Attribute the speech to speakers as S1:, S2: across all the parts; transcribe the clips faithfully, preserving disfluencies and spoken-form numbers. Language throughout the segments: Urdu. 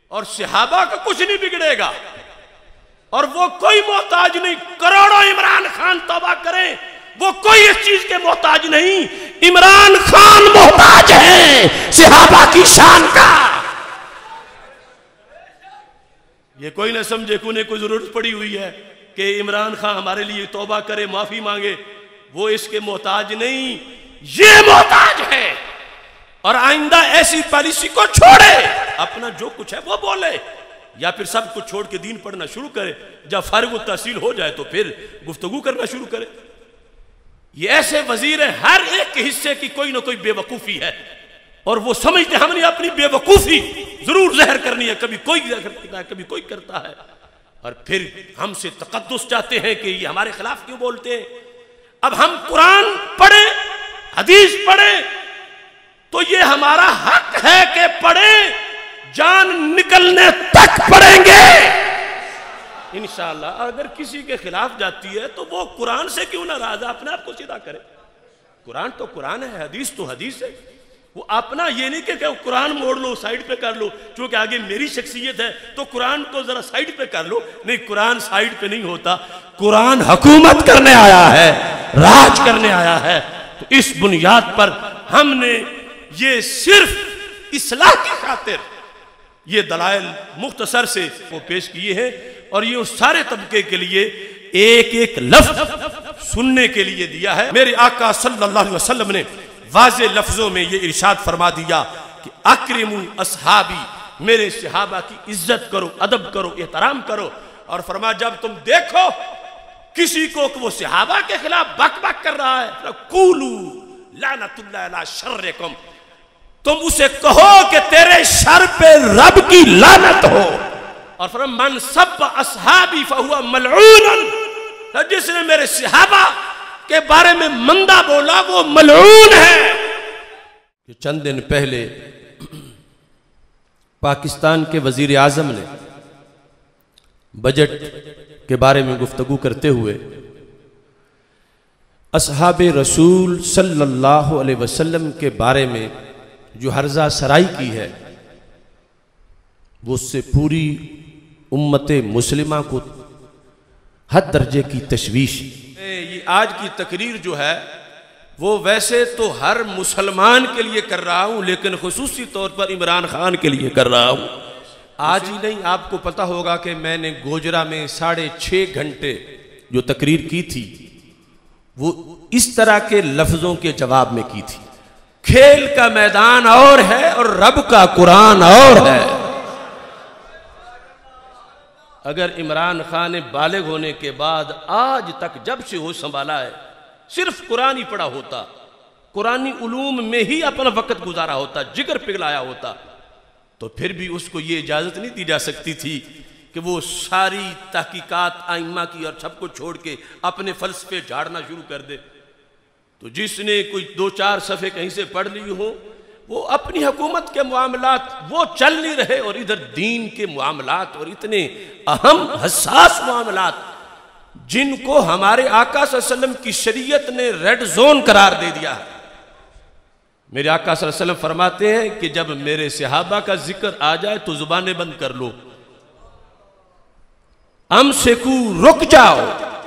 S1: اور صحابہ کا کچھ نہیں بگڑے گا، اور وہ کوئی محتاج نہیں، کروڑوں عمران خان توبہ کریں وہ کوئی اس چیز کے محتاج نہیں، عمران خان محتاج ہے صحابہ کی شان کا۔ یہ کوئی نہ سمجھے کہ انہیں کوئی ضرورت پڑی ہوئی ہے کہ عمران خان ہمارے لیے توبہ کرے، معافی مانگے، وہ اس کے محتاج نہیں، یہ محتاج ہے۔ اور آئندہ ایسی پالیسی کو چھوڑے، اپنا جو کچھ ہے وہ بولے، یا پھر سب کچھ چھوڑ کے دین پڑھنا شروع کرے، جب فارغ التحصیل ہو جائے تو پھر گفتگو کرنا شروع کرے۔ یہ ایسے وزیر ہیں، ہر ایک کے حصے کی کوئی نہ کوئی بے وقوفی ہے، اور وہ سمجھتے ہیں ہم نے اپنی بے وقوفی ضرور ظاہر کرنی ہے، کبھی کوئی کرتا ہے کبھی کوئی کرتا ہے، اور پھر ہم سے تقدس چاہتے ہیں کہ یہ ہمارے خلاف کیوں بولتے ہیں۔ اب ہم قرآن پڑھیں، حدیث پڑھیں تو یہ ہمارا حق ہے کہ پڑھیں، جان نکلنے تک پڑھیں گے انشاءاللہ۔ اگر کسی کے خلاف جاتی ہے تو وہ قرآن سے کیوں ناراض ہے، اپنے آپ کو سیدھا کرے۔ قرآن تو قرآن ہے، حدیث تو حدیث ہے، وہ اپنا یہ نہیں کہ قرآن موڑ لو، سائیڈ پہ کر لو، چونکہ آگے میری شخصیت ہے تو قرآن کو ذرا سائیڈ پہ کر لو۔ نہیں، قرآن سائیڈ پہ نہیں ہوتا، قرآن حکومت کرنے آیا ہے، راج کرنے آیا ہے۔ تو اس بنیاد پر ہم نے یہ صرف اصلاح کی خاطر یہ دلائل مختصر سے وہ پیش کیے ہیں، اور یہ اس سارے طبقے کے لیے ایک ایک لفظ سننے کے لیے دیا ہے۔ میرے آقا صلی اللہ علیہ وسلم نے واضح لفظوں میں یہ ارشاد فرما دیا کہ اکرموا اصحابی، میرے صحابہ کی عزت کرو، ادب کرو، احترام کرو، اور فرما جب تم دیکھو کسی کو کہ وہ صحابہ کے خلاف بک بک کر رہا ہے، قولوا لعنت اللہ علی شرکم، تم اسے کہو کہ تیرے شر پہ رب کی لعنت ہو، اور فرما من سب اصحابی فہو ملعون، جس نے میرے صحابہ کے بارے میں مندہ بولا وہ ملعون ہے۔ چند دن پہلے پاکستان کے وزیر اعظم نے بجٹ کے بارے میں گفتگو کرتے ہوئے اصحاب رسول صلی اللہ علیہ وسلم کے بارے میں جو ہرزہ سرائی کی ہے، وہ اس سے پوری امت مسلمہ کو حد درجے کی تشویش۔ یہ آج کی تقریر جو ہے وہ ویسے تو ہر مسلمان کے لیے کر رہا ہوں، لیکن خصوصی طور پر عمران خان کے لیے کر رہا ہوں۔ آج ہی نہیں، آپ کو پتہ ہوگا کہ میں نے گوجرا میں ساڑھے چھ گھنٹے جو تقریر کی تھی وہ اس طرح کے لفظوں کے جواب میں کی تھی، کھیل کا میدان اور ہے اور رب کا قرآن اور ہے۔ اگر عمران خان نے بالغ ہونے کے بعد آج تک جب سے وہ سنبھالا ہے صرف قرآن ہی پڑھا ہوتا، قرآنی علوم میں ہی اپنا وقت گزارا ہوتا، جگر پگھلایا ہوتا، تو پھر بھی اس کو یہ اجازت نہیں دی جا سکتی تھی کہ وہ ساری تحقیقات ائمہ کی اور سب کو چھوڑ کے اپنے فلسفے جھاڑنا شروع کر دے۔ تو جس نے کوئی دو چار صفحے کہیں سے پڑھ لی ہو، وہ اپنی حکومت کے معاملات وہ چل نہیں رہے، اور ادھر دین کے معاملات اور اتنے اہم حساس معاملات جن کو ہمارے آقا صلی اللہ علیہ وسلم کی شریعت نے ریڈ زون قرار دے دیا ہے۔ میرے آقا صلی اللہ علیہ وسلم فرماتے ہیں کہ جب میرے صحابہ کا ذکر آ جائے تو زبانیں بند کر لو، امسکو، رک جاؤ،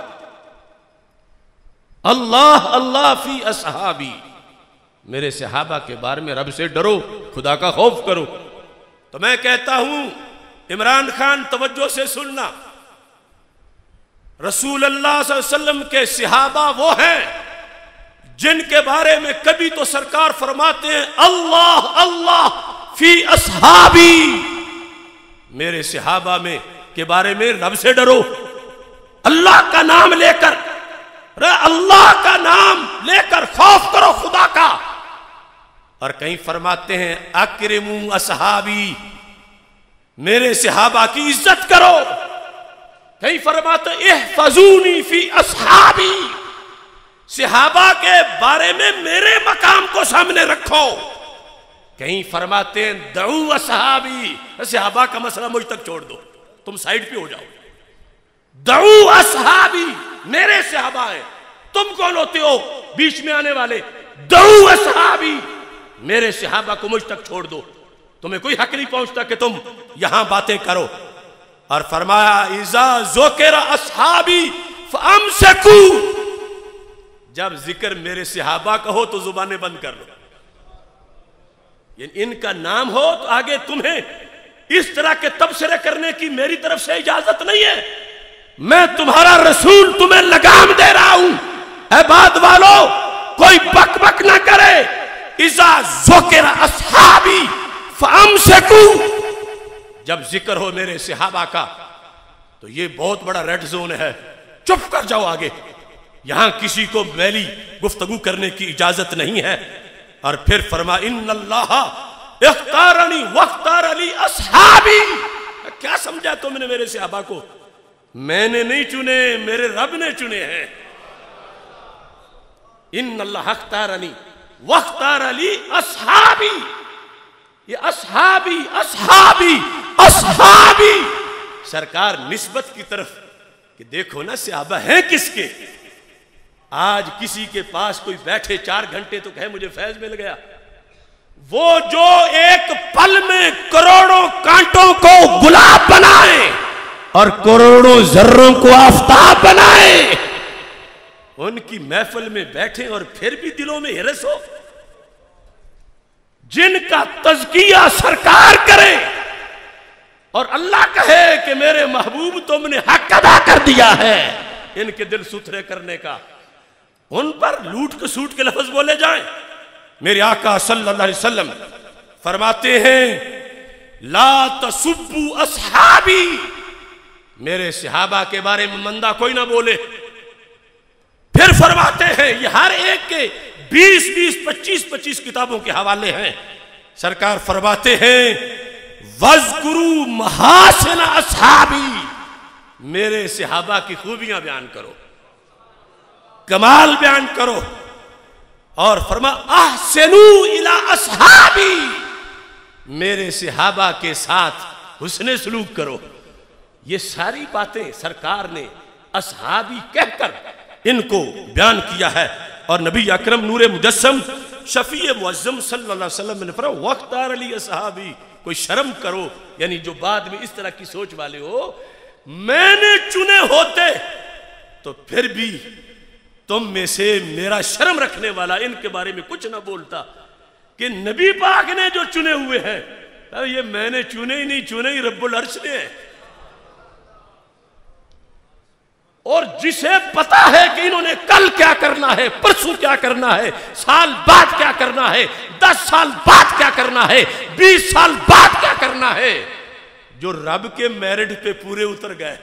S1: اللہ اللہ فی اصحابی، میرے صحابہ کے بارے میں رب سے ڈرو، خدا کا خوف کرو۔ تو میں کہتا ہوں عمران خان توجہ سے سننا، رسول اللہ صلی اللہ علیہ وسلم کے صحابہ وہ ہیں جن کے بارے میں کبھی تو سرکار فرماتے ہیں اللہ اللہ فی اصحابی، میرے صحابہ میں کے بارے میں رب سے ڈرو، اللہ کا نام لے کر، اللہ کا نام لے کر خوف کرو خدا کا۔ اور کہیں فرماتے ہیں اکرموا اصحابی، میرے صحابہ کی عزت کرو، کہیں فرماتے ہیں احفظونی فی اصحابی، صحابہ کے بارے میں میرے مقام کو سامنے رکھو، کہیں فرماتے ہیں دعو اصحابی، صحابہ کا مسئلہ مجھ تک چھوڑ دو، تم سائیڈ پہ ہو جاؤ، دعو اصحابی، میرے صحابہ ہیں، تم کون ہوتے ہو بیچ میں آنے والے، دعو اصحابی، میرے صحابہ کو مجھ تک چھوڑ دو۔ تمہیں کوئی حق نہیں پہنچتا کہ تم یہاں باتیں کرو. اور فرمایا اذا ذکر اصحابی فامسکو، جب ذکر میرے صحابہ کا ہو تو زبانیں بند کر لو. یعنی ان کا نام ہو تو آگے تمہیں اس طرح کے تبصرے کرنے کی میری طرف سے اجازت نہیں ہے. میں تمہارا رسول تمہیں لگام دے رہا ہوں. اے بعد والو کوئی بک بک نہ کرے. اذا ذکر اصحابی فامسکو، جب ذکر ہو میرے صحابہ کا تو یہ بہت بڑا ریڈ زون ہے. چپ کر جاؤ آگے. یہاں کسی کو میلی گفتگو کرنے کی اجازت نہیں ہے. اور پھر فرما ان اللہ اختارنی واختار لی اصحابی. کیا سمجھا تم نے میرے صحابہ کو؟ میں نے نہیں چنے، میرے رب نے چنے ہیں. ان اللہ اختارنی واختار لی اصحابی. یہ اصحابی اصحابی اصحابی سرکار نسبت کی طرف کہ دیکھو نا صحابہ ہیں کس کے. آج کسی کے پاس کوئی بیٹھے چار گھنٹے تو کہے مجھے فیض مل گیا. وہ جو ایک پل میں کروڑوں کانٹوں کو گلاب بنائے اور کروڑوں ذروں کو آفتاب بنائے، ان کی محفل میں بیٹھے اور پھر بھی دلوں میں ہرس ہو. جن کا تزکیہ سرکار کرے اور اللہ کہے کہ میرے محبوب تم نے حق ادا کر دیا ہے ان کے دل ستھرے کرنے کا، ان پر لوٹ کے سوٹ کے لفظ بولے جائیں. میرے آقا صلی اللہ علیہ وسلم فرماتے ہیں لا تسبوا اصحابی، میرے صحابہ کے بارے میں مندہ کوئی نہ بولے. پھر فرماتے ہیں یہ ہر ایک کے بیس بیس پچیس پچیس کتابوں کے حوالے ہیں. سرکار فرماتے ہیں وَاذْكُرُوا مَحَاسِنَ أَصْحَابِي، میرے صحابہ کی خوبیاں بیان کرو، کمال بیان کرو. اور فرما احسنوا إِلَىٰ أَصْحَابِي، میرے صحابہ کے ساتھ حسن سلوک کرو. یہ ساری باتیں سرکار نے اصحابی کہہ کر ان کو بیان کیا ہے. اور نبی اکرم نور مجسم شفیع معظم صلی اللہ علیہ وسلم نے فرمایا واختار لی اصحابی. کوئی شرم کرو، یعنی جو بعد میں اس طرح کی سوچ والے ہو، میں نے چنے ہوتے تو پھر بھی تم میں سے میرا شرم رکھنے والا ان کے بارے میں کچھ نہ بولتا کہ نبی پاک نے جو چنے ہوئے ہیں یہ میں نے چنے ہی نہیں، چنے ہی رب العرش نے ہیں. اور جسے پتا ہے کہ انہوں نے کل کیا کرنا ہے، پرسوں کیا کرنا ہے، سال بعد کیا کرنا ہے، دس سال بعد کیا کرنا ہے، بیس سال بعد کیا کرنا ہے، جو رب کے میرٹ پہ پورے اتر گئے،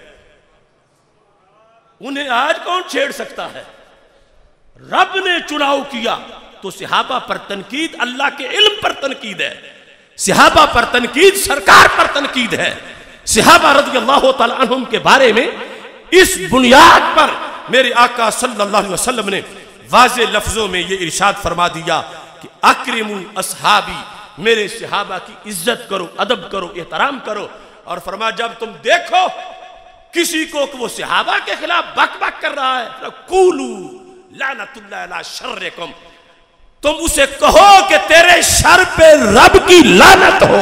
S1: انہیں آج کون چھیڑ سکتا ہے؟ رب نے چناؤ کیا تو صحابہ پر تنقید اللہ کے علم پر تنقید ہے، صحابہ پر تنقید سرکار پر تنقید ہے. صحابہ رضی اللہ تعالیٰ عنہم کے بارے میں اس بنیاد پر میرے آقا صلی اللہ علیہ وسلم نے واضح لفظوں میں یہ ارشاد فرما دیا کہ اکرموا اصحابی، میرے صحابہ کی عزت کرو، ادب کرو، احترام کرو. اور فرما جب تم دیکھو کسی کو کہ وہ صحابہ کے خلاف بک بک کر رہا ہے، قولوا لعنت اللہ علی شرکم، تم اسے کہو کہ تیرے شر پہ رب کی لعنت ہو.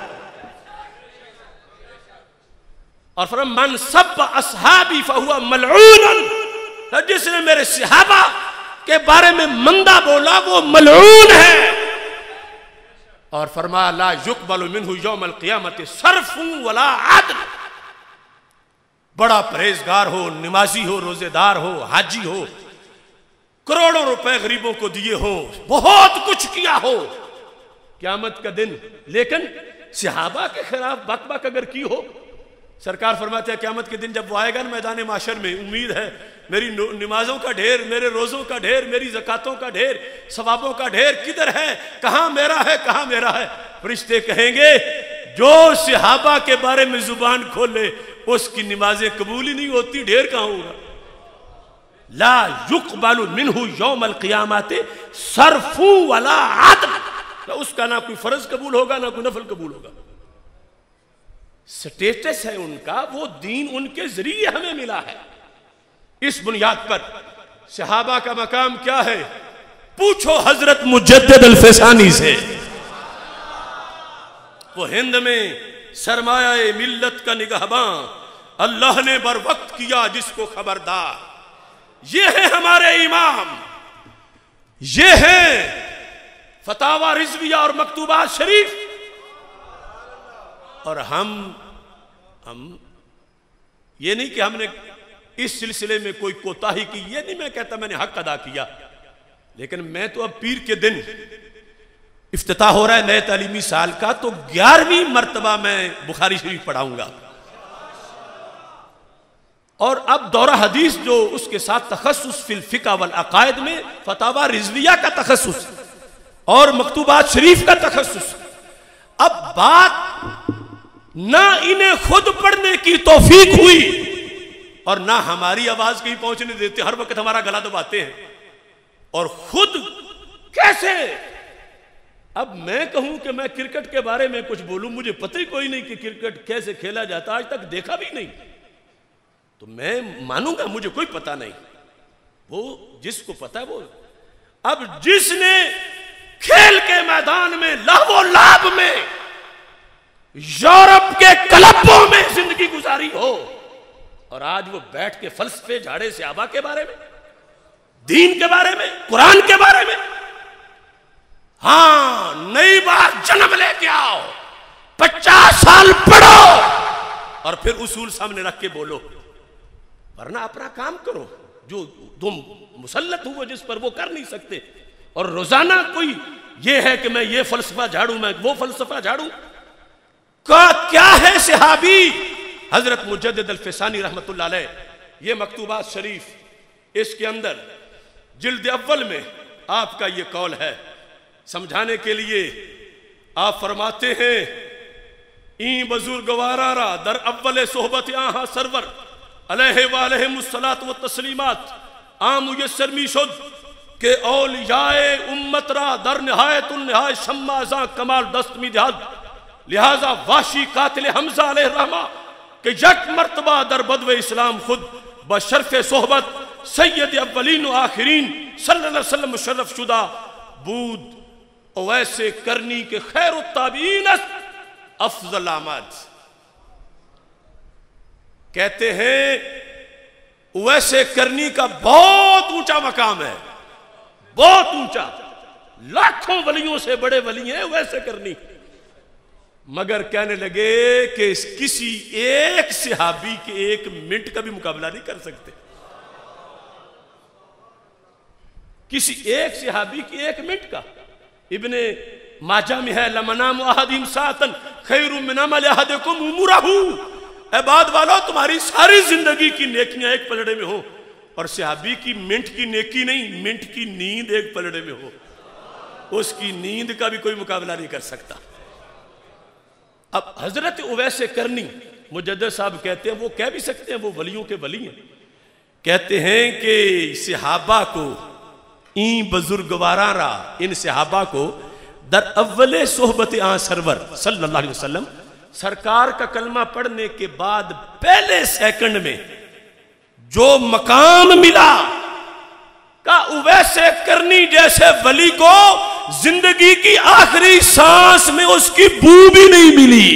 S1: اور فرما من سب اصحابی فہو ملعون، جس نے میرے صحابہ کے بارے میں مندہ بولا وہ ملعون ہے. اور فرما لا یقبل منہ یوم القیامت صرف ولا عدل، بڑا پرہیزگار ہو، نمازی ہو، روزے دار ہو، حاجی ہو، کروڑوں روپے غریبوں کو دیے ہو، بہت کچھ کیا ہو، قیامت کا دن لیکن صحابہ کے خلاف بک بک اگر کی ہو، سرکار فرماتے ہیں قیامت کے دن جب وہ آئے گا میدان معاشر میں، امید ہے میری نمازوں کا ڈھیر، میرے روزوں کا ڈھیر، میری زکاتوں کا ڈھیر، ثوابوں کا ڈھیر کدھر ہے، کہاں میرا ہے، کہاں میرا ہے؟ فرشتے کہیں گے جو صحابہ کے بارے میں زبان کھولے اس کی نمازیں قبول ہی نہیں ہوتی، ڈھیر کہاں ہوگا. لا یقبل منہ یوم القیامت صرف ولا عدل، اس کا نہ کوئی فرض قبول ہوگا نہ کوئی نفل قبول ہوگا. سٹیٹس ہے ان کا، وہ دین ان کے ذریعے ہمیں ملا ہے. اس بنیاد پر صحابہ کا مقام کیا ہے؟ پوچھو حضرت مجدد الفسانی سے. وہ ہند میں سرمایہ ملت کا نگہباں، اللہ نے بر وقت کیا جس کو خبردار۔ یہ ہے ہمارے امام، یہ ہے فتاوی رضویہ اور مکتوبات شریف، اور ہم ہم یہ نہیں کہ ہم نے اس سلسلے میں کوئی کوتاہی کی، یہ نہیں میں کہتا میں نے حق ادا کیا، لیکن میں تو اب پیر کے دن افتتاح ہو رہا ہے نئے تعلیمی سال کا، تو گیارہویں مرتبہ میں بخاری شریف پڑھاؤں گا، اور اب دورہ حدیث جو اس کے ساتھ تخصص فی الفقہ والعقائد میں فتاوی رضویہ کا تخصص اور مکتوبات شریف کا تخصص۔ اب بات نہ انہیں خود پڑھنے کی توفیق ہوئی اور نہ ہماری آواز کہیں پہنچنے دیتے، ہر وقت ہمارا گلا دباتے ہیں، اور خود کیسے؟ اب میں کہوں کہ میں کرکٹ کے بارے میں کچھ بولوں، مجھے پتہ ہی کوئی نہیں کہ کرکٹ کیسے کھیلا جاتا، آج تک دیکھا بھی نہیں، تو میں مانوں گا مجھے کوئی پتہ نہیں، وہ جس کو پتہ ہے وہ۔ اب جس نے کھیل کے میدان میں لہو و لعب میں یورپ کے کلبوں میں زندگی گزاری ہو، اور آج وہ بیٹھ کے فلسفے جھاڑے صحابہ کے بارے میں، دین کے بارے میں، قرآن کے بارے میں، ہاں نئی بار جنم لے کے آؤ، پچاس سال پڑھو اور پھر اصول سامنے رکھ کے بولو، ورنہ اپنا کام کرو، جو تم مسلط ہو جس پر وہ کر نہیں سکتے، اور روزانہ کوئی یہ ہے کہ میں یہ فلسفہ جھاڑوں، میں وہ فلسفہ جھاڑوں کا کیا ہے صحابی؟ حضرت مجدد الفسانی رحمت اللہ علیہ، یہ مکتوبات شریف، اس کے اندر جلد اول میں آپ کا یہ قول ہے، سمجھانے کے لیے آپ فرماتے ہیں این بزرگوارا را در اول صحبت آہا سرور علیہ وآلہم الصلاة والتسلیمات آم میسر می شد کہ اولیاء امت را در نہایت النہایت شمازاں کمال دست می دہد، لہذا واشی قاتل حمزہ علیہ الرحمہ کہ یک مرتبہ در بدو اسلام خود بشرف صحبت سید اولین و آخرین صلی اللہ علیہ وسلم مشرف شدہ بود اویس کرنی کے خیر التابعین افضل آمد۔ کہتے ہیں اویس کرنی کا بہت اونچا مقام ہے، بہت اونچا، لاکھوں ولیوں سے بڑے ولی ہیں اویس کرنی، مگر کہنے لگے کہ کسی ایک صحابی کے ایک منٹ کا بھی مقابلہ نہیں کر سکتے، کسی ایک صحابی کی ایک منٹ کا۔ ابن ماجہ میں ہے لمنام احدہم ساعتن خیر من عمل احدکم عمرہ، اے بعد والو تمہاری ساری زندگی کی نیکیاں ایک پلڑے میں ہوں، اور صحابی کی منٹ کی نیکی نہیں، منٹ کی نیند ایک پلڑے میں ہو، اس کی نیند کا بھی کوئی مقابلہ نہیں کر سکتا۔ اب حضرت اویس کرنی مجدد صاحب کہتے ہیں، وہ کہہ بھی سکتے ہیں وہ ولیوں کے ولی ہیں، کہتے ہیں کہ صحابہ کو این بزرگواراں را، ان صحابہ کو در اول صحبت آن سرور صلی اللہ علیہ وسلم سرکار کا کلمہ پڑھنے کے بعد پہلے سیکنڈ میں جو مقام ملا کا اویس کرنی جیسے ولی کو زندگی کی آخری سانس میں اس کی بو بھی نہیں ملی۔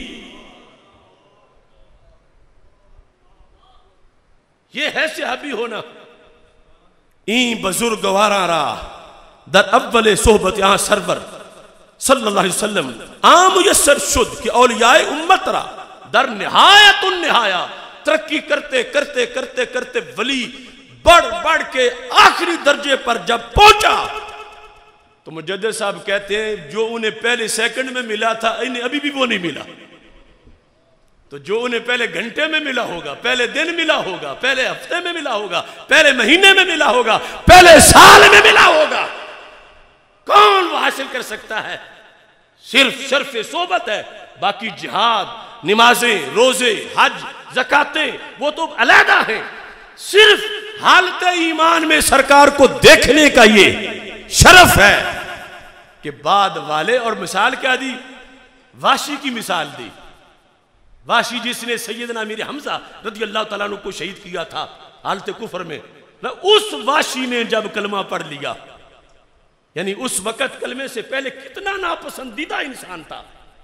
S1: یہ ہے صحابی ہونا۔ این بزرگواراں را در اول صحبت آن سرور صلی اللہ علیہ وسلم عام میسر شد کہ اولیاء امت را در نہایت النہایا، ترقی کرتے کرتے کرتے کرتے ولی بڑھ بڑھ کے آخری درجے پر جب پہنچا تو مجدد صاحب کہتے ہیں جو انہیں پہلے سیکنڈ میں ملا تھا انہیں ابھی بھی وہ نہیں ملا، تو جو انہیں پہلے گھنٹے میں ملا ہوگا، پہلے دن ملا ہوگا، پہلے ہفتے میں ملا ہوگا، پہلے مہینے میں ملا ہوگا، پہلے سال میں ملا ہوگا، کون وہ حاصل کر سکتا ہے؟ صرف شرف صحبت ہے، باقی جہاد، نمازیں، روزے، حج، زکاتیں وہ تو علیحدہ ہیں، صرف حالت ایمان میں سرکار کو دیکھنے کا یہ شرف ہے کہ بعد والے۔ اور مثال کیا دی؟ واشی کی مثال دی، واشی جس نے سیدنا امیر حمزہ رضی اللہ تعالیٰ عنہ کو شہید کیا تھا حالت کفر میں، اس واشی نے جب کلمہ پڑھ لیا، یعنی اس وقت کلمے سے پہلے کتنا ناپسندیدہ انسان تھا،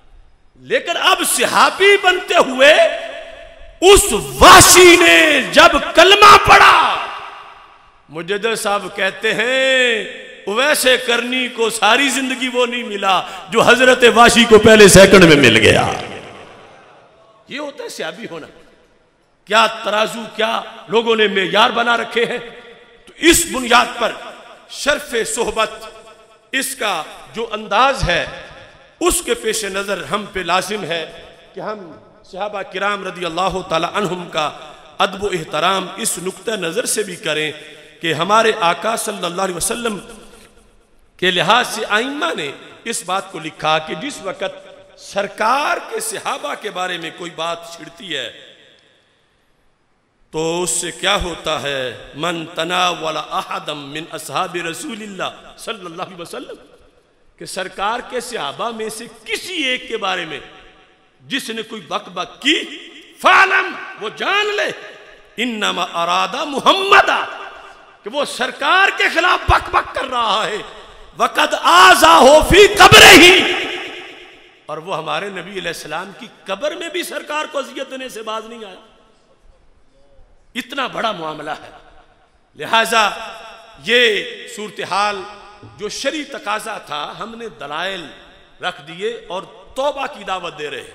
S1: لیکن اب صحابی بنتے ہوئے اس وحشی نے جب کلمہ پڑھا، مجدد صاحب کہتے ہیں ویسے کرنی کو ساری زندگی وہ نہیں ملا جو حضرت وحشی کو پہلے سیکنڈ میں مل گیا۔ یہ ہوتا ہے صحابی ہونا۔ کیا ترازو، کیا لوگوں نے معیار بنا رکھے ہیں۔ تو اس بنیاد پر شرف صحبت، اس کا جو انداز ہے اس کے پیش نظر ہم پہ لازم ہے کہ ہم صحابہ کرام رضی اللہ تعالی عنہم کا ادب و احترام اس نقطہ نظر سے بھی کریں کہ ہمارے آقا صلی اللہ علیہ وسلم کے لحاظ سے ائمہ نے اس بات کو لکھا کہ جس وقت سرکار کے صحابہ کے بارے میں کوئی بات چھڑتی ہے تو اس سے کیا ہوتا ہے، من تناول احدا من اصحاب رسول اللہ صلی اللہ علیہ وسلم، کہ سرکار کے صحابہ میں سے کسی ایک کے بارے میں جس نے کوئی بک بک کی، فعلم، وہ جان لے، انما ارادہ محمد، کہ وہ سرکار کے خلاف بک بک کر رہا ہے، وقد آذاہ فی قبرہ، اور وہ ہمارے نبی علیہ السلام کی قبر میں بھی سرکار کو اذیت دینے سے باز نہیں آیا۔ اتنا بڑا معاملہ ہے۔ لہٰذا یہ صورتحال جو شرعی تقاضا تھا، ہم نے دلائل رکھ دیے اور توبہ کی دعوت دے رہے ہیں۔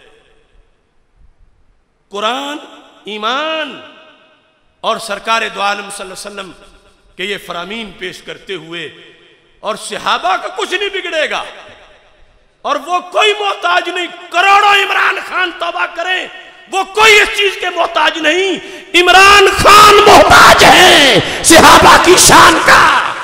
S1: قرآن، ایمان اور سرکار دو عالم صلی اللہ علیہ وسلم کے یہ فرامین پیش کرتے ہوئے، اور صحابہ کا کچھ نہیں بگڑے گا، اور وہ کوئی محتاج نہیں، کروڑوں عمران خان توبہ کریں، وہ کوئی اس چیز کے محتاج نہیں۔ عمران خان محتاج ہے صحابہ کی شان کا۔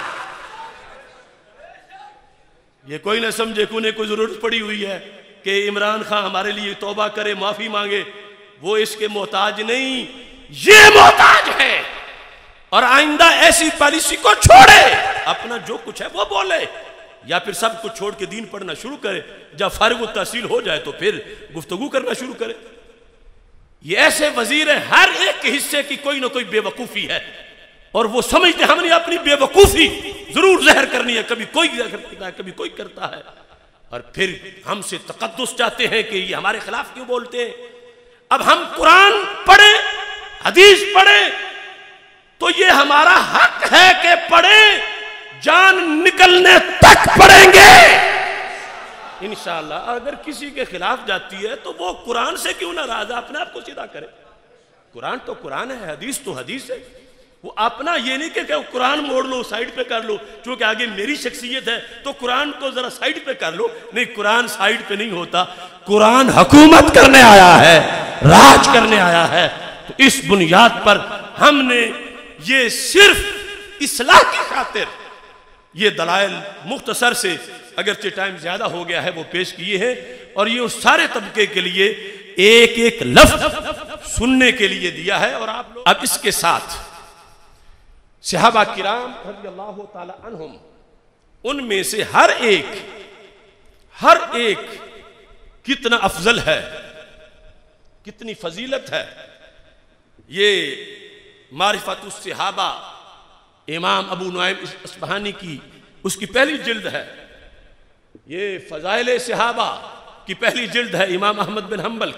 S1: یہ کوئی نہ سمجھے کہ انہیں کوئی ضرورت پڑی ہوئی ہے کہ عمران خان ہمارے لیے توبہ کرے، معافی مانگے، وہ اس کے محتاج نہیں، یہ محتاج ہے۔ اور آئندہ ایسی پالیسی کو چھوڑے، اپنا جو کچھ ہے وہ بولے، یا پھر سب کچھ چھوڑ کے دین پڑھنا شروع کرے، جب فارغ التحصیل ہو جائے تو پھر گفتگو کرنا شروع کرے۔ یہ ایسے وزیر ہیں، ہر ایک حصے کی کوئی نہ کوئی بے وقوفی ہے، اور وہ سمجھتے ہم نے اپنی بے وقوفی ضرور ظاہر کرنی ہے، کبھی کوئی ظاہر کرتا ہے، کبھی کوئی کرتا ہے، اور پھر ہم سے تقدس چاہتے ہیں کہ یہ ہمارے خلاف کیوں بولتے ہیں۔ اب ہم قرآن پڑھیں، حدیث پڑھیں تو یہ ہمارا حق ہے کہ پڑھیں، جان نکلنے تک پڑھیں گے انشاءاللہ۔ اگر کسی کے خلاف جاتی ہے تو وہ قرآن سے کیوں ناراض ہے، اپنے آپ کو سیدھا کرے۔ قرآن تو قرآن ہے، حدیث تو حدیث ہے۔ وہ اپنا یہ نہیں کہ قرآن موڑ لو، سائیڈ پہ کر لو، چونکہ آگے میری شخصیت ہے تو قرآن کو ذرا سائیڈ پہ کر لو۔ نہیں، قرآن سائیڈ پہ نہیں ہوتا، قرآن حکومت کرنے آیا ہے، راج کرنے آیا ہے۔ تو اس بنیاد پر ہم نے یہ صرف اصلاح کی خاطر یہ دلائل مختصر سے، اگرچہ ٹائم زیادہ ہو گیا ہے، وہ پیش کیے ہیں، اور یہ اس سارے طبقے کے لیے ایک ایک لفظ سننے کے لیے دیا ہے۔ اور آپ لوگ اب اس کے ساتھ صحابہ کرام رضی اللہ تعالی عنہم، ان میں سے ہر ایک ہر ایک کتنا افضل ہے، کتنی فضیلت ہے، یہ معرفت الصحابہ امام ابو نعیم اصفہانی کی اس کی پہلی جلد ہے، یہ فضائل صحابہ کی پہلی جلد ہے امام احمد بن حنبل،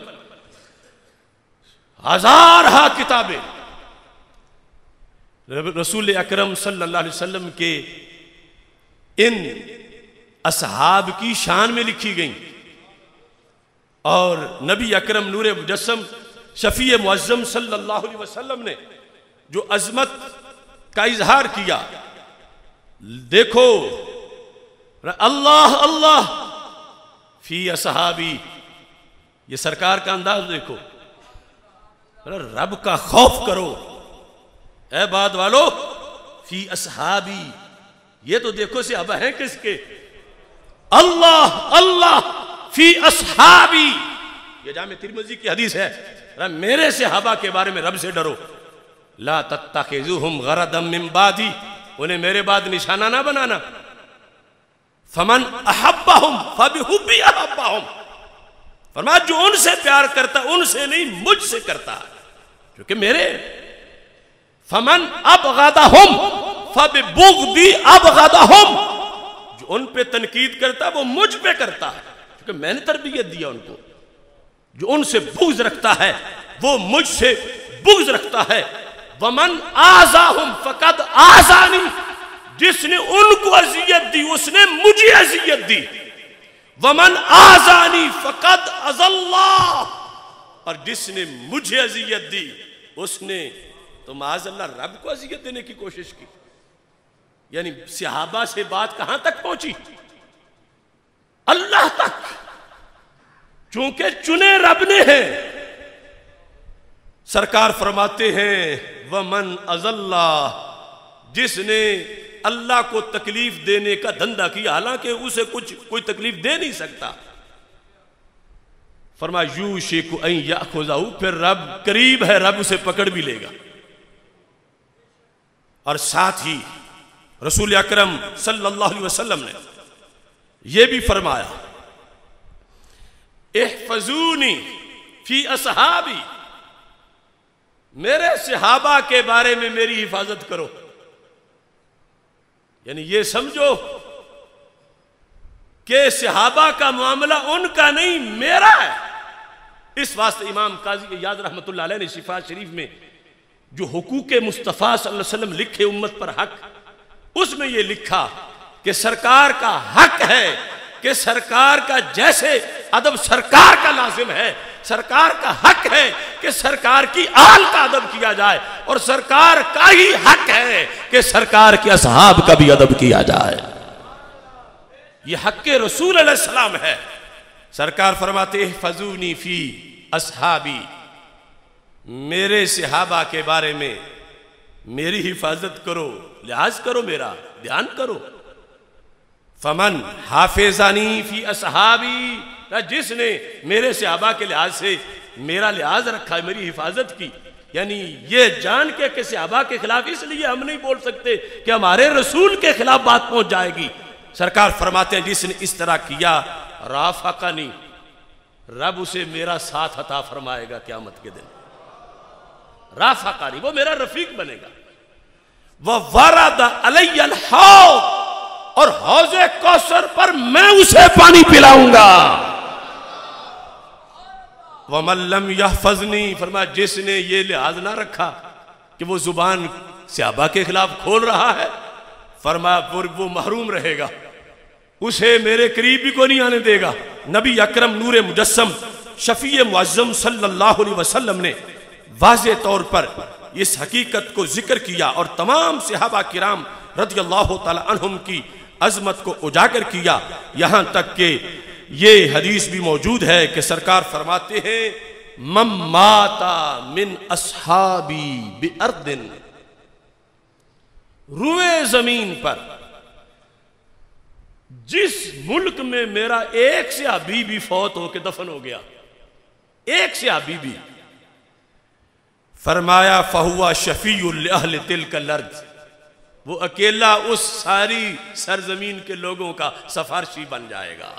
S1: ہزارہ کتابیں رسول اکرم صلی اللہ علیہ وسلم کے ان اصحاب کی شان میں لکھی گئیں، اور نبی اکرم نور مجسم شفیع معظم صلی اللہ علیہ وسلم نے جو عظمت کا اظہار کیا، دیکھو اللہ اللہ فی اصحابی، یہ سرکار کا انداز دیکھو، رب کا خوف کرو اے بعد والو، فی اصحابی، یہ تو دیکھو صحابہ ہیں کس کے، اللہ اللہ فی اصحابی، یہ جامع ترمذی کی حدیث ہے، میرے صحابہ کے بارے میں رب سے ڈرو، لا تتخذوہم غرضا من بعدی، انہیں میرے بعد نشانہ نہ بنانا، فمن احبہم فبحبی احبہم، فرمایا جو ان سے پیار کرتا ان سے نہیں مجھ سے کرتا، کیونکہ میرے، فمن ابغضہم فببغضی ابغضہم، جو ان پہ تنقید کرتا وہ مجھ پہ کرتا ہے، کیونکہ میں نے تربیت دیا ان کو، جو ان سے بغض رکھتا ہے وہ مجھ سے بغض رکھتا ہے۔ وَمَنْ آزَاهُمْ فَقَدْ آزَانِي، جس نے ان کو اذیت دی اس نے مجھے اذیت دی۔ وَمَنْ آزَانِي فَقَدْ أَذَى اللَّهُ، اور جس نے مجھے اذیت دی اس نے تو معاذ اللہ رب کو اذیت دینے کی کوشش کی۔ یعنی صحابہ سے بات کہاں تک پہنچی؟ اللہ تک، چونکہ چنے رب نے ہیں۔ سرکار فرماتے ہیں وَمَنْ أَذَى اللَّهُ، جس نے اللہ کو تکلیف دینے کا دھندا کیا حالانکہ اسے کچھ کوئی تکلیف دے نہیں سکتا، فرمایا یوشک ان یاخذہ، پھر رب قریب ہے رب اسے پکڑ بھی لے گا۔ اور ساتھ ہی رسول اکرم صلی اللہ علیہ وسلم نے یہ بھی فرمایا احفظونی فی اصحابی، میرے صحابہ کے بارے میں میری حفاظت کرو۔ یعنی یہ سمجھو کہ صحابہ کا معاملہ ان کا نہیں میرا ہے۔ اس واسطے امام قاضی اعیاض رحمۃ اللہ علیہ نے شفا شریف میں جو حقوق مصطفیٰ صلی اللہ علیہ وسلم لکھے امت پر حق، اس میں یہ لکھا کہ سرکار کا حق ہے کہ سرکار کا جیسے ادب سرکار کا لازم ہے، سرکار کا حق ہے کہ سرکار کی آل کا ادب کیا جائے، اور سرکار کا ہی حق ہے کہ سرکار کے اصحاب کا بھی ادب کیا جائے۔ یہ حق رسول علیہ السلام ہے۔ سرکار فرماتے احفظونی فی اصحابی، میرے صحابہ کے بارے میں میری حفاظت کرو، لحاظ کرو، میرا دھیان کرو۔ فمن حافظانی فی اصحابی، جس نے میرے صحابہ کے لحاظ سے میرا لحاظ رکھا، میری حفاظت کی، یعنی یہ جان کے کہ صحابہ کے خلاف اس لیے ہم نہیں بول سکتے کہ ہمارے رسول کے خلاف بات پہنچ جائے گی۔ سرکار فرماتے ہیں جس نے اس طرح کیا رافقنی، رب اسے میرا ساتھ عطا فرمائے گا قیامت کے دن۔ رافقنی، وہ میرا رفیق بنے گا۔ وَوَرَدَ عَلَيَّ الْحَوْض، اور حوض کوثر پر میں اسے پانی پلاؤں گا۔ وَمَن لَّمْ يَحْفَظْنِي، فرمایا جس نے یہ لحاظ نہ رکھا کہ وہ زبان صحابہ کے خلاف کھول رہا ہے، فرمایا وہ محروم رہے گا، اسے میرے قریب بھی کو نہیں آنے دے گا۔ نبی اکرم نور مجسم شفیع معظم صلی اللہ علیہ وسلم نے واضح طور پر اس حقیقت کو ذکر کیا اور تمام صحابہ کرام رضی اللہ تعالی عنہم کی عظمت کو اجاگر کیا، یہاں تک کہ یہ حدیث بھی موجود ہے کہ سرکار فرماتے ہیں من مات من اصحابی بأرض، روئے زمین پر جس ملک میں میرا ایک صحابی بھی فوت ہو کے دفن ہو گیا، ایک صحابی بھی، فرمایا فَهُوَ شَفِيٌّ لِأَهْلِ تِلْكَ الْأَرْضِ، وہ اکیلا اس ساری سرزمین کے لوگوں کا سفارشی بن جائے گا۔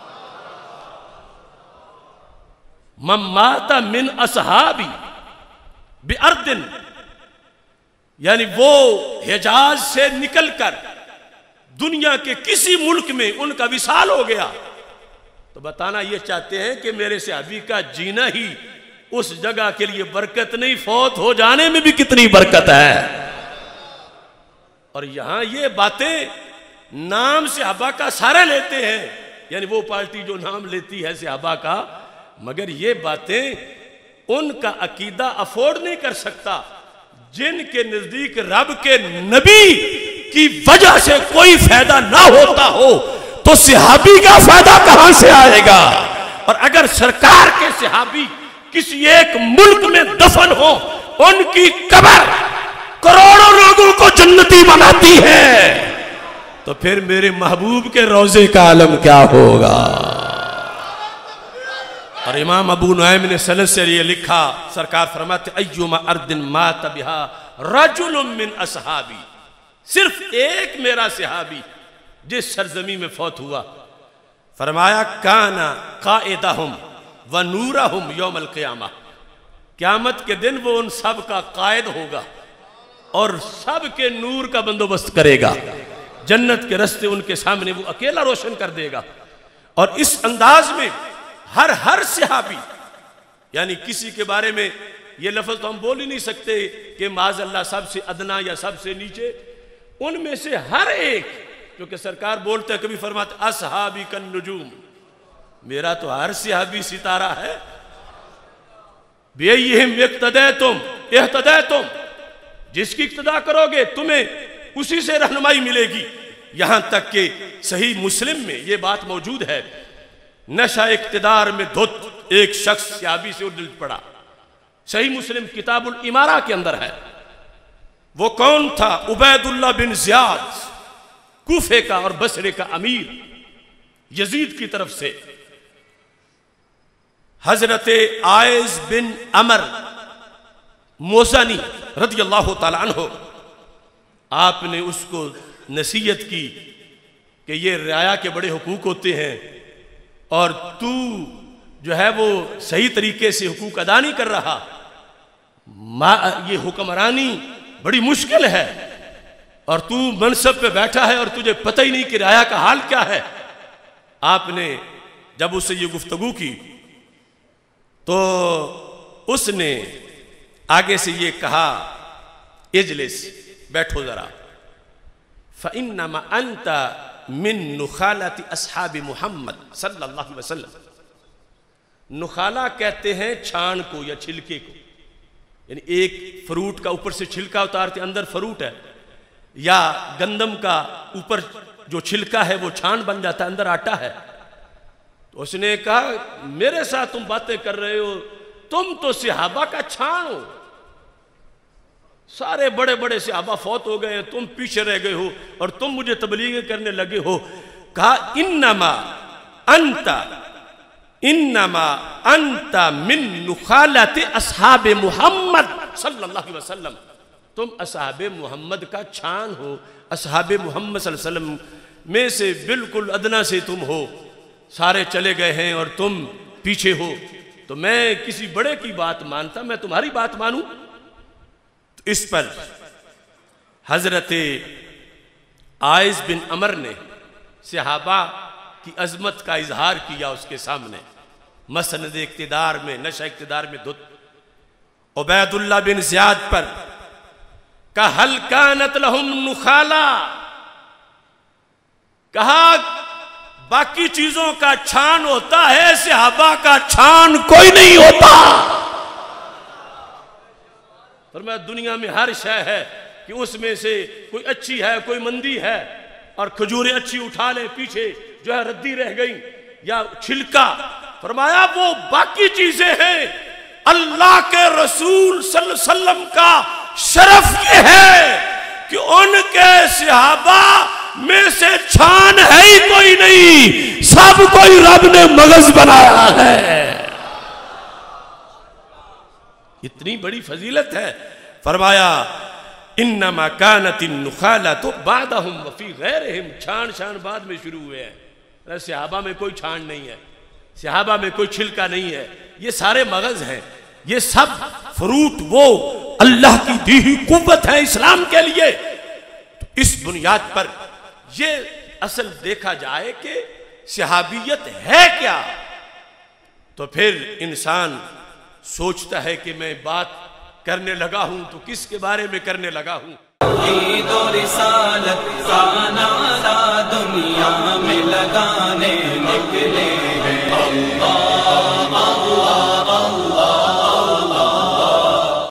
S1: من مات من اصحابی بأرض، یعنی وہ حجاز سے نکل کر دنیا کے کسی ملک میں ان کا وصال ہو گیا، تو بتانا یہ چاہتے ہیں کہ میرے صحابی کا جینا ہی اس جگہ کے لیے برکت نہیں، فوت ہو جانے میں بھی کتنی برکت ہے۔ اور یہاں یہ باتیں نام صحابہ کا سارے لیتے ہیں، یعنی وہ پارٹی جو نام لیتی ہے صحابہ کا، مگر یہ باتیں ان کا عقیدہ افورڈ نہیں کر سکتا جن کے نزدیک رب کے نبی کی وجہ سے کوئی فائدہ نہ ہوتا ہو تو صحابی کا فائدہ کہاں سے آئے گا؟ اور اگر سرکار کے صحابی کسی ایک ملک میں دفن ہو، ان کی قبر کروڑوں لوگوں کو جنتی بناتی ہے، تو پھر میرے محبوب کے روضے کا عالم کیا ہوگا؟ اور امام ابو نعیم نے سند سے یہ لکھا، سرکار فرماتے ایما ارض مات بها رجل من اصحابی، صرف ایک میرا صحابی جس سرزمین میں فوت ہوا، فرمایا کانا قائدہم ونورہم یوم القیامہ، قیامت کے دن وہ ان سب کا قائد ہوگا اور سب کے نور کا بندوبست کرے گا، جنت کے رستے ان کے سامنے وہ اکیلا روشن کر دے گا۔ اور اس انداز میں ہر ہر صحابی یعنی کسی کے بارے میں یہ لفظ تو ہم بول ہی نہیں سکتے کہ معاذ اللہ سب سے ادنا یا سب سے نیچے، ان میں سے ہر ایک، کیونکہ سرکار بولتے ہیں کبھی فرماتے اصحابی کن نجوم، میرا تو ہر صحابی ستارہ ہے، بیہم اقتدیتم اہتدیتم، جس کی اقتدا کرو گے تمہیں اسی سے رہنمائی ملے گی۔ یہاں تک کہ صحیح مسلم میں یہ بات موجود ہے، نشہ اقتدار میں دھت ایک شخص صحابی سے اردل پڑا، صحیح مسلم کتاب الامارہ کے اندر ہے۔ وہ کون تھا؟ عبید اللہ بن زیاد، کوفے کا اور بصرے کا امیر، یزید کی طرف سے۔ حضرت عائز بن عمر موزنی رضی اللہ تعالیٰ عنہ، آپ نے اس کو نصیحت کی کہ یہ رعایا کے بڑے حقوق ہوتے ہیں اور تو جو ہے وہ صحیح طریقے سے حقوق ادا نہیں کر رہا، یہ حکمرانی بڑی مشکل ہے اور تو منصب پہ بیٹھا ہے اور تجھے پتہ ہی نہیں کہ رعایا کا حال کیا ہے۔ آپ نے جب اس سے یہ گفتگو کی تو اس نے آگے سے یہ کہا اجلس، بیٹھو ذرا، فَإِنَّمَا أَنْتَ مِن نُخَالَةِ أَصْحَابِ محمد صلی اللہ علیہ وسلم۔ نخالہ کہتے ہیں چھان کو یا چھلکے کو، یعنی ایک فروٹ کا اوپر سے چھلکا اتارتے اندر فروٹ ہے، یا گندم کا اوپر جو چھلکا ہے وہ چھان بن جاتا ہے اندر آٹا ہے۔ تو اس نے کہا میرے ساتھ تم باتیں کر رہے ہو، تم تو صحابہ کا چھان ہو، سارے بڑے بڑے صحابہ فوت ہو گئے، تم پیچھے رہ گئے ہو اور تم مجھے تبلیغ کرنے لگے ہو۔ کہا انما انت انما انت من نخالت اصحاب محمد صلی اللہ علیہ وسلم، تم اصحاب محمد کا چھان ہو، اصحاب محمد صلی اللہ علیہ وسلم میں سے بالکل ادنا سے تم ہو، سارے چلے گئے ہیں اور تم پیچھے ہو، تو میں کسی بڑے کی بات مانتا، میں تمہاری بات مانوں؟ اس پر حضرت عائز بن عمر نے صحابہ کی عظمت کا اظہار کیا اس کے سامنے، مسند اقتدار میں، نشہ اقتدار میں دھت۔ عبید اللہ بن زیاد پر کہ هل كانت لهم نخالہ، کہا باقی چیزوں کا چھان ہوتا ہے، صحابہ کا چھان کوئی نہیں ہوتا۔ فرمایا دنیا میں ہر شے ہے کہ اس میں سے کوئی اچھی ہے کوئی مندی ہے، اور کھجوریں اچھی اٹھا لیں پیچھے جو ہے ردی رہ گئی یا چھلکا۔ فرمایا وہ باقی چیزیں ہیں، اللہ کے رسول صلی اللہ علیہ وسلم کا شرف یہ ہے کہ ان کے صحابہ میں سے چھان ہے ہی کوئی نہیں، سب کوئی رب نے مغز بنایا ہے۔ اتنی بڑی فضیلت ہے۔ فرمایا انما كانت النخالة بعدهم وفي غيرهم، چھان چھان بعد میں شروع ہوئے ہیں، صحابہ میں کوئی چھان نہیں ہے، صحابہ میں کوئی چھلکا نہیں ہے، یہ سارے مغز ہیں، یہ سب فروٹ وہ اللہ کی دی ہوئی قوت ہے اسلام کے لیے۔ اس بنیاد پر یہ اصل دیکھا جائے کہ صحابیت ہے کیا، تو پھر انسان سوچتا ہے کہ میں بات کرنے لگا ہوں تو کس کے بارے میں کرنے لگا ہوں۔
S2: عید و رسالت کا نعرہ دنیا میں لگانے نکلے ہیں، اللہ